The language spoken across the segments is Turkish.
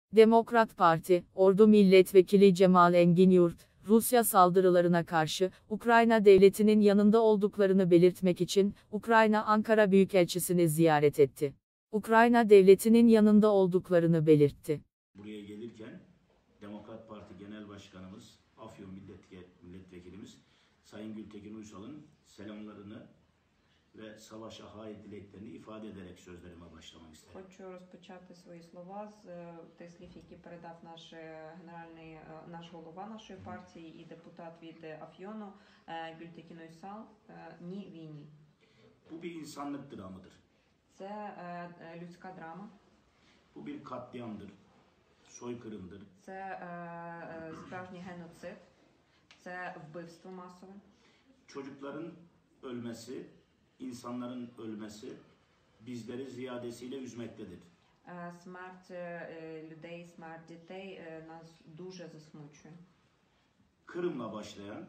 Demokrat Parti, Ordu Milletvekili Cemal Engin-Yurt, Rusya saldırılarına karşı, Ukrayna devletinin yanında olduklarını belirtmek için, Ukrayna Ankara Büyükelçisini ziyaret etti. Ukrayna devletinin yanında olduklarını belirtti. Buraya gelirken, Demokrat Parti Genel Başkanımız, Afyon Milletvekilimiz, Sayın Gültekin Uysal'ın selamlarını ve savaşa hayır dileklerini ifade ederek sözlerime başlamak isterim. Хочу розпочати свої слова з тих слів, які передав наш голова нашої партії і депутат від Афйону Гültekin Uysal. Ні війні. Bu bir insanlık dramıdır. Це людська драма. Bu bir katliamdır, soykırımdır. Це справжній геноцид. Це вбивство масове. Çocukların ölmesi, insanların ölmesi bizleri ziyadesiyle üzmektedir. Смерть людей, смерть дітей нас дуже засмучує. Kırım'la başlayan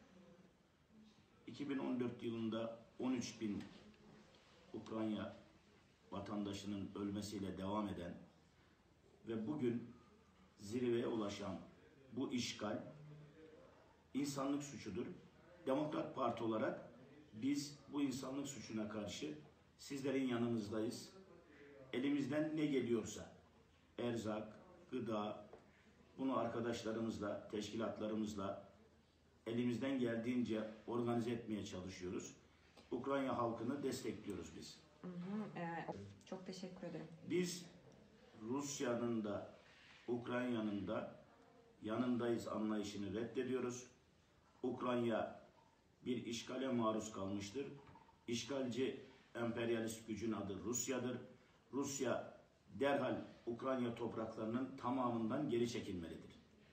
2014 yılında 13.000 Ukrayna vatandaşının ölmesiyle devam eden ve bugün zirveye ulaşan bu işgal insanlık suçudur. Demokrat Parti olarak biz bu insanlık suçuna karşı sizlerin yanınızdayız. Elimizden ne geliyorsa, erzak, gıda, bunu arkadaşlarımızla, teşkilatlarımızla elimizden geldiğince organize etmeye çalışıyoruz. Ukrayna halkını destekliyoruz biz. Çok teşekkür ederim. Biz Rusya'nın da, Ukrayna'nın da yanındayız anlayışını reddediyoruz. Ukrayna bir işgale maruz kalmıştır. İşgalci emperyalist gücün adı Rusya'dır. Rusya derhal Ukrayna topraklarının tamamından geri çekilmelidir.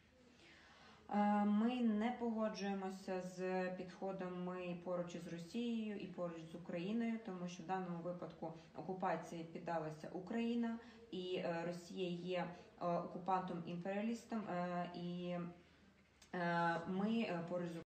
Ми не погоджуємося з підходом і поруч із Росією, і поруч з Україною, тому що в даному випадку окупації піддалася Україна, і Росія є окупантом-імперіалістом, і ми поруч з